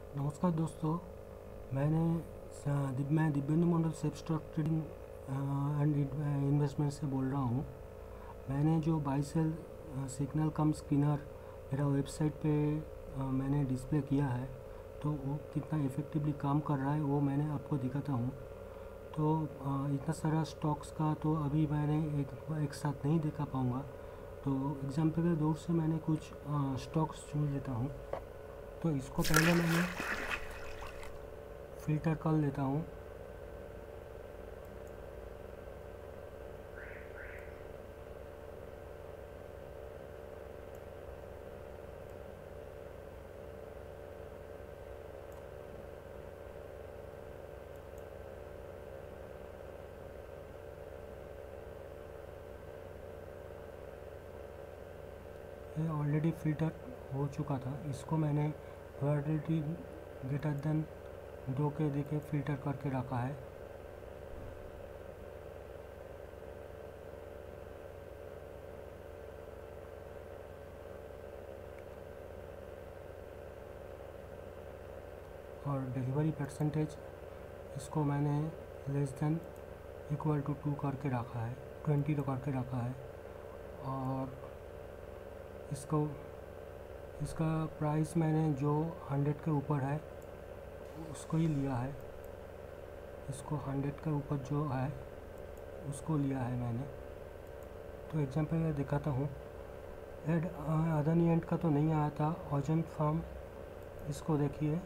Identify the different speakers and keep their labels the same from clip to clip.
Speaker 1: नमस्कार दोस्तों। मैं Divyendu Mandal safe stock trading and investment से बोल रहा हूँ। मैंने जो buy sell signal cum screener मेरा वेबसाइट पे मैंने डिस्प्ले किया है, तो वो कितना इफ़ेक्टिवली काम कर रहा है वो मैंने आपको दिखाता हूँ। तो इतना सारा स्टॉक्स का तो अभी मैंने एक साथ नहीं दिखा पाऊँगा, तो एग्जाम्पल के दौर से मैंने कुछ स्टॉक्स चुन लेता हूँ। तो इसको पहले मैंने फ़िल्टर कर लेता हूँ। ये ऑलरेडी फ़िल्टर हो चुका था। इसको मैंने वैलिडिटी ग्रेटर देन 2 के देके फ़िल्टर करके रखा है। और डिलीवरी परसेंटेज इसको मैंने लेस देन इक्वल टू 2 करके रखा है, 20 करके रखा है। और इसका प्राइस मैंने जो 100 के ऊपर है उसको ही लिया है। इसको 100 के ऊपर जो है उसको लिया है मैंने। तो एग्जाम्पल मैं दिखाता हूँ। एड अदानी एंड का तो नहीं आया था, ओजन फार्म। इसको देखिए,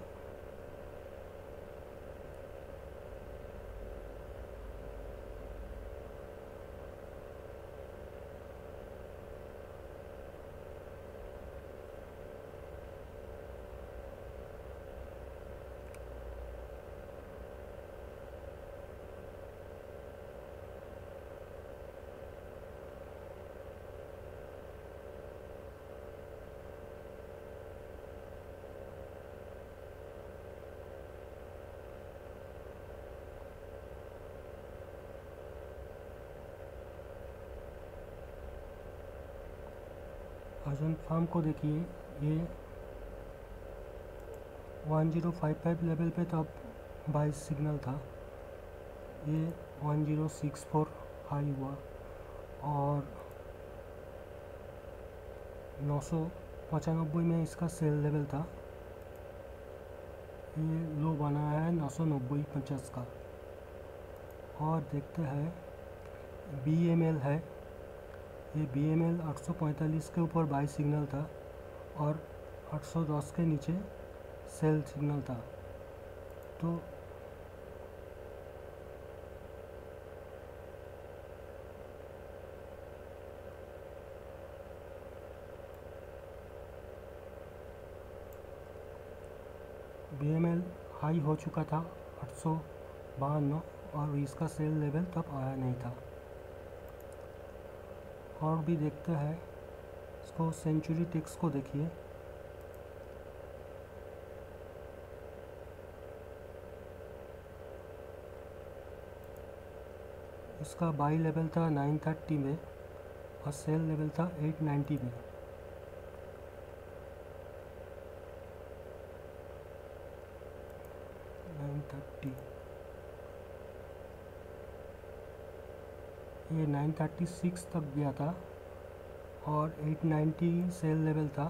Speaker 1: ओजन फार्म को देखिए, ये 1055 लेवल पे तब बाई सिग्नल था। ये 1064 हाई हुआ और 995 में इसका सेल लेवल था। ये लो बनाया है 990-50 का। और देखते हैं BML है। ये BML 845 के ऊपर बाई सिग्नल था और 810 के नीचे सेल सिग्नल था। तो BML हाई हो चुका था 852 और इसका सेल लेवल तब आया नहीं था। और भी देखते हैं इसको, सेंचुरी टेक्स को देखिए। इसका बाई लेवल था 930 में और सेल लेवल था 890 में। ये 936 तक गया था और 890 सेल लेवल था।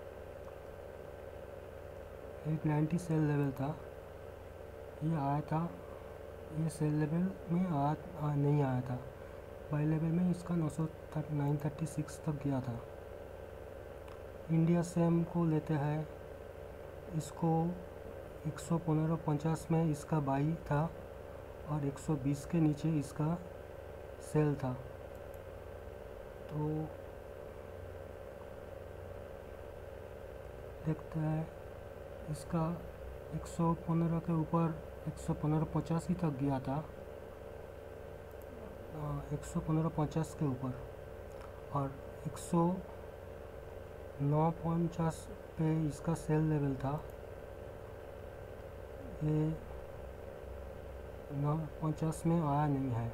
Speaker 1: 890 सेल लेवल था। ये आया था, ये सेल लेवल में नहीं आया था। बाई लेवल में इसका 936 तक गया था। इंडिया सेम को लेते हैं। इसको 115.50 में इसका बाई था और 120 के नीचे इसका सेल था। तो देखते हैं, इसका 115 के ऊपर 115.85 तक गया था। 115.50 के ऊपर और 109.50 पे इसका सेल लेवल था। ये 950 में आया नहीं है।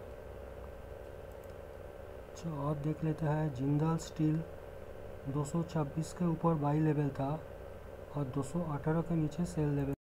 Speaker 1: और देख लेते हैं जिंदल स्टील 226 के ऊपर बाई लेवल था और 218 के नीचे सेल लेवल।